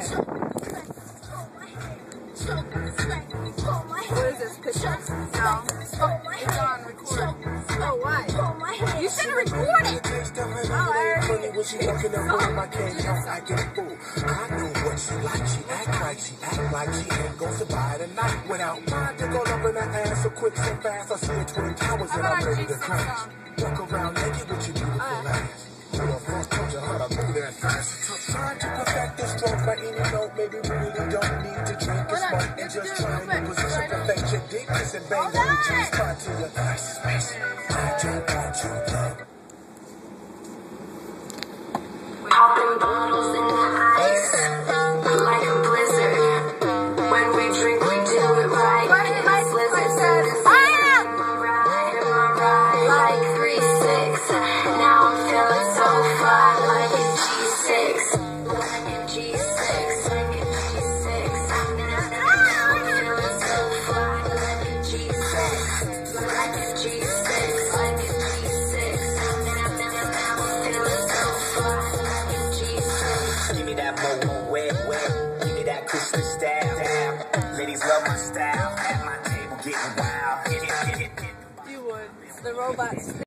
What is this picture? No. Oh, it's on record. Oh, why? You shouldn't record it. Oh, when she walking the room, I can't help I get fooled. I know what she like. She act like she ain't going to buy tonight. Without mind to go up in her ass so quick, so fast. I see the Twin Towers and I'm ready to crash. Walk around naked with your beautiful ass. You a first coach of how to move that fast. Trying to perfect this stroke by any note. Maybe we really don't need to drink and smoke. And just trying to position perfect your dick. Kiss and bang on the G-spot to your space. I just want you love. Popping bottles in the ice, like a blizzard. When we drink, we do it right. It's blizzard. Am I right? Like 3-6. Now I'm feeling so fly, like a G6. Like a G6. Like a G6. I'm feeling so fly, like a G6. Like a G6. Like a G6. Now I'm feeling so fly. Give me that mo wet. Give me that Christmas style. Ladies love my style. At my table getting wild. You would. The robots.